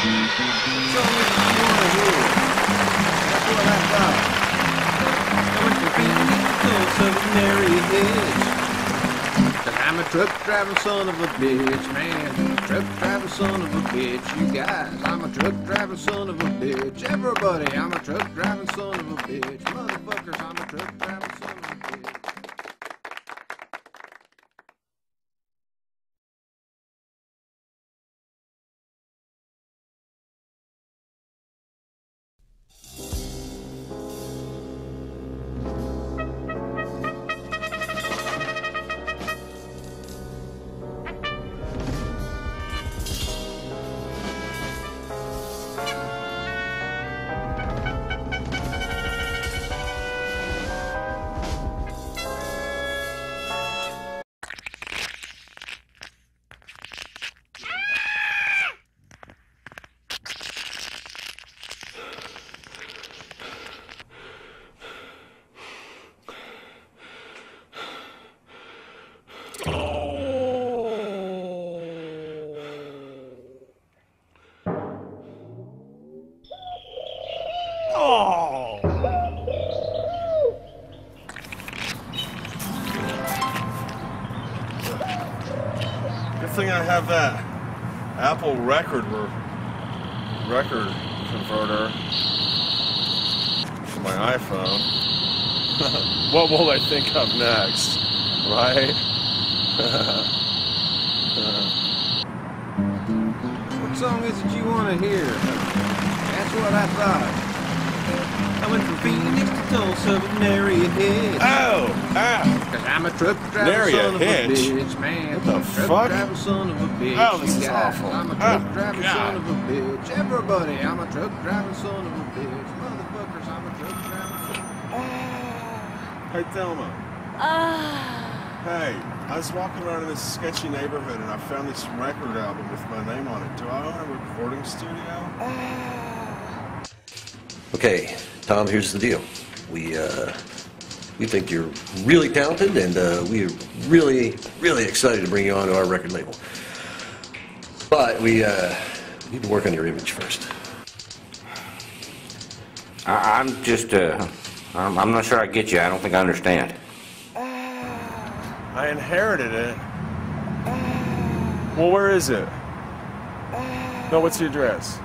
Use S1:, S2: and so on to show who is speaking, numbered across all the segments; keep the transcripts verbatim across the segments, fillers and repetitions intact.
S1: song is you wanna hear? That's what I thought. I went from Phoenix to Tulsa with Nary and Hitch. Cause I'm a truck driving son of a bitch, man. Truck driving son of a bitch, you guys. I'm a truck driving son of a bitch. Everybody, I'm a truck driving son of a bitch. Motherfuckers, I'm a truck driving son of a bitch.
S2: Oh! Good thing I have that Apple record record converter for my iPhone. What will I think of next? Right?
S1: What song is it you want to hear? That's what I thought. I went from Phoenix to Tulsa with Nary and Hitch.
S2: Oh! Ah!
S1: Cause I'm a truck driving
S2: Nary
S1: son
S2: and
S1: of a
S2: Hitch?
S1: bitch, man.
S2: What the
S1: truck
S2: fuck?
S1: driving son of a bitch.
S2: Oh, this
S1: you
S2: is
S1: guys.
S2: awful.
S1: I'm a truck
S2: Oh,
S1: driving
S2: God.
S1: son of a bitch. Everybody, I'm a truck driving son of a bitch. Motherfuckers, I'm a truck driving son of a bitch.
S2: Hey, Thelma.
S3: Ah.
S2: Hey, I was walking around in this sketchy neighborhood and I found this record album with my name on it. Do I own a recording studio?
S4: Okay, Tom, here's the deal. We, uh, we think you're really talented, and uh, we're really, really excited to bring you onto our record label. But we uh, need to work on your image first.
S5: I, I'm just, uh, I'm, I'm not sure I get you. I don't think I understand.
S2: I inherited it. Well, where is it? No, what's the address?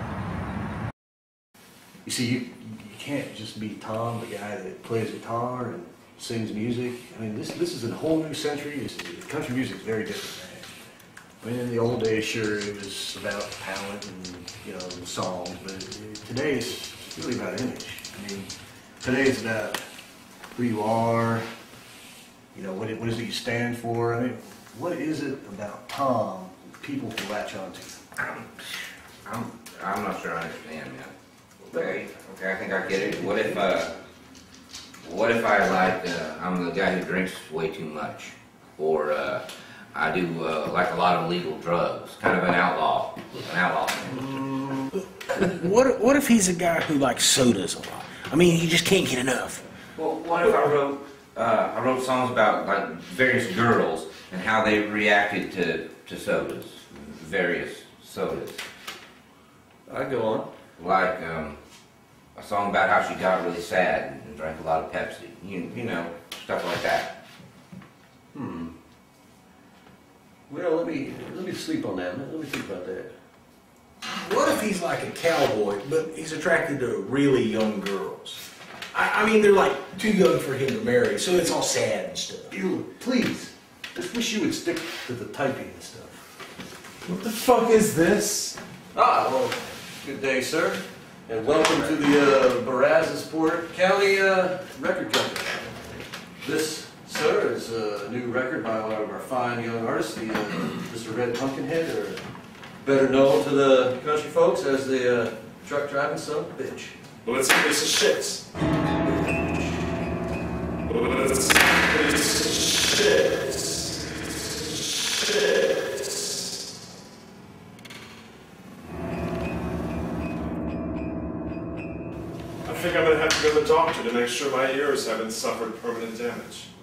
S4: You see, you, you can't just be Tom, the guy that plays guitar and sings music. I mean, this this is a whole new century. This is, country music is very different, man. I mean, in the old days, sure, it was about talent and, you know, songs, but today it's really about image. I mean, today it's about who you are, you know, what, it, what is it you stand for? I mean, what is it about Tom that people can latch on to?
S5: I'm, I'm, I'm not sure I understand, man. Okay, okay, I think I get it. What if, uh, what if I like, uh, I'm the guy who drinks way too much, or uh, I do uh, like a lot of illegal drugs, kind of an outlaw, an outlaw thing.
S6: What, what if he's a guy who likes sodas a lot? I mean, he just can't get enough.
S5: Well, what if I wrote, uh, I wrote songs about like various girls and how they reacted to, to sodas, various sodas.
S4: I'd go on.
S5: Like um, a song about how she got really sad and drank a lot of Pepsi. You, you know, stuff like that.
S4: Hmm. Well, let me let me sleep on that. Let me think about that.
S6: What if he's like a cowboy, but he's attracted to really young girls? I, I mean, they're like too young for him to marry, so it's all sad and stuff.
S4: You, please. I just wish you would stick to the typing and stuff.
S2: What the fuck is this?
S4: Ah, well, good day, sir, and welcome to the uh, Brazosport County uh, Record Company. This, sir, is a new record by one of our fine young artists, the, uh, Mister Red Pumpkinhead, or better known to the country folks as the uh, truck driving son of a bitch.
S2: Well, let's hear this shit. Let's hear this shit. Shit. I think I'm going to have to go to the doctor to make sure my ears haven't suffered permanent damage.